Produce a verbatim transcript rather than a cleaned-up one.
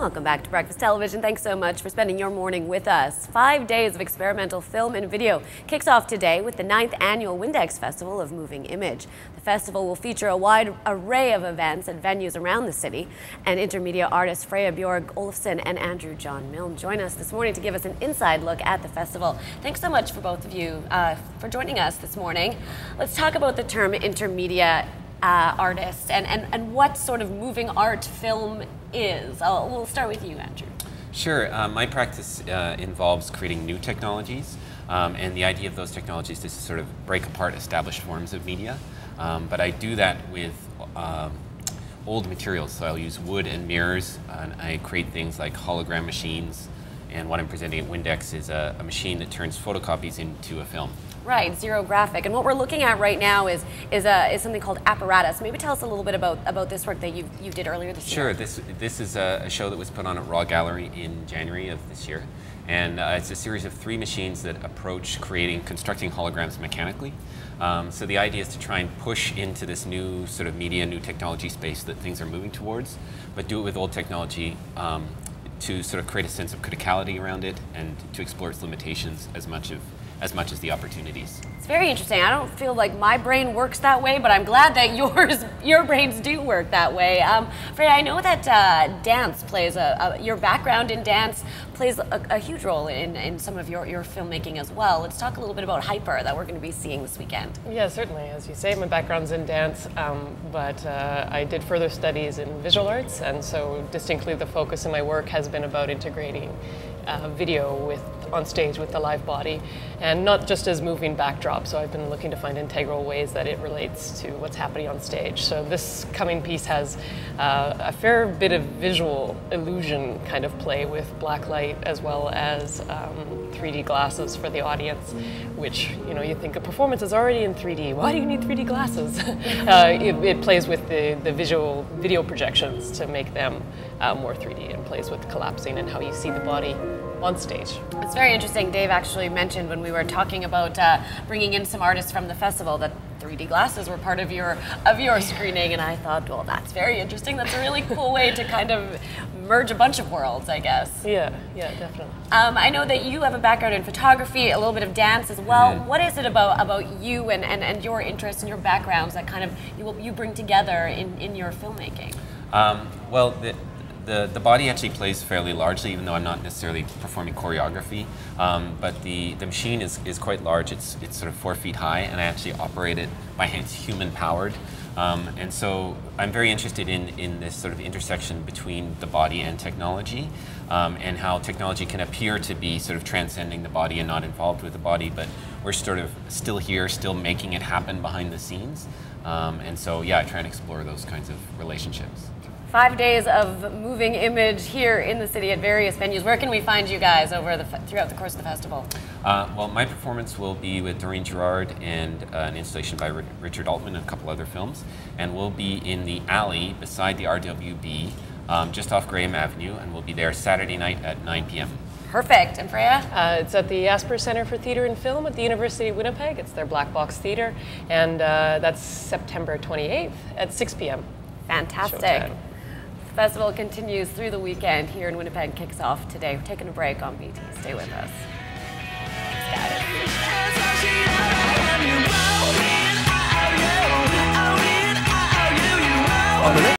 Welcome back to Breakfast Television. Thanks so much for spending your morning with us. Five days of experimental film and video kicks off today with the ninth annual W N D X Festival of Moving Image. The festival will feature a wide array of events at venues around the city, and intermedia artists Freya Bjorg Olofsson and Andrew John Milne join us this morning to give us an inside look at the festival. Thanks so much for both of you uh, for joining us this morning. Let's talk about the term intermedia uh, artist and, and, and what sort of moving art film is. I'll, we'll start with you, Andrew. Sure. Uh, my practice uh, involves creating new technologies, um, and the idea of those technologies is to sort of break apart established forms of media. Um, but I do that with um, old materials, so I'll use wood and mirrors, and I create things like hologram machines, and what I'm presenting at W N D X is a, a machine that turns photocopies into a film. Right, zero graphic. And what we're looking at right now is is, a, is something called Apparatus. Maybe tell us a little bit about, about this work that you you did earlier this sure, year. Sure, this, this is a, a show that was put on at Raw Gallery in January of this year. And uh, it's a series of three machines that approach creating, constructing holograms mechanically. Um, so the idea is to try and push into this new sort of media, new technology space that things are moving towards, but do it with old technology um, to sort of create a sense of criticality around it and to explore its limitations as much of as much as the opportunities. It's very interesting. I don't feel like my brain works that way, but I'm glad that yours, your brains do work that way. Um, Freya, I know that uh, dance plays a, a, your background in dance plays a, a huge role in, in some of your, your filmmaking as well. Let's talk a little bit about Hyper that we're going to be seeing this weekend. Yeah, certainly. As you say, my background's in dance, um, but uh, I did further studies in visual arts, and so distinctly the focus in my work has been about integrating uh, video with on stage with the live body, and not just as moving backdrop. So I've been looking to find integral ways that it relates to what's happening on stage. So this coming piece has uh, a fair bit of visual illusion kind of play with black light as well as um, three D glasses for the audience, which, you know, you think a performance is already in three D. Why do you need three D glasses? uh, it, it plays with the, the visual video projections to make them uh, more three D, and plays with collapsing and how you see the body on stage. It's very interesting. Dave actually mentioned when we were talking about uh, bringing in some artists from the festival that three D glasses were part of your of your screening, and I thought, well, that's very interesting. That's a really cool way to kind of merge a bunch of worlds, I guess. Yeah, yeah, definitely. Um, I know that you have a background in photography, a little bit of dance as well. Mm-hmm. What is it about about you and, and, and your interests and your backgrounds that kind of you you bring together in, in your filmmaking? Um, well, the, The, the body actually plays fairly largely, even though I'm not necessarily performing choreography. Um, but the, the machine is, is quite large. It's, it's sort of four feet high, and I actually operate it by hand. It's human-powered. Um, and so I'm very interested in, in this sort of intersection between the body and technology, um, and how technology can appear to be sort of transcending the body and not involved with the body, but we're sort of still here, still making it happen behind the scenes. Um, and so, yeah, I try and explore those kinds of relationships. Five days of moving image here in the city at various venues. Where can we find you guys over the throughout the course of the festival? Uh, well, my performance will be with Doreen Gerard and uh, an installation by R Richard Altman and a couple other films. And we'll be in the alley beside the R W B, um, just off Graham Avenue, and we'll be there Saturday night at nine p m Perfect. And Freya? Uh, it's at the Asper Center for Theatre and Film at the University of Winnipeg. It's their Black Box Theatre, and uh, that's September twenty-eighth at six p m Fantastic. Showtime. The festival continues through the weekend here in Winnipeg, kicks off today. We're taking a break on B T. Stay with us. Thanks, guys.